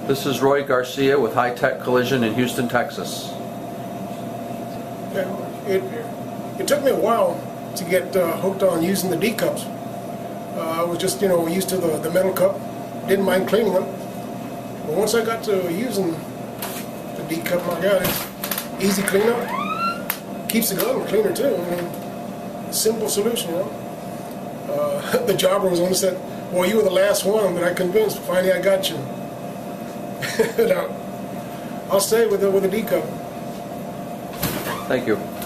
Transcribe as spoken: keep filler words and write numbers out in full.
This is Roy Garcia with High Tech Collision in Houston, Texas. It, it took me a while to get uh, hooked on using the DeKups. Uh, I was just, you know, used to the, the metal cup, didn't mind cleaning them. But once I got to using the DeKup, my God, it's easy cleanup, keeps the gun cleaner too. I mean, simple solution, you know. Uh, the jobber was on set, well, you were the last one that I convinced. Finally, I got you. Now, I'll stay with the, with the DeKup. Thank you.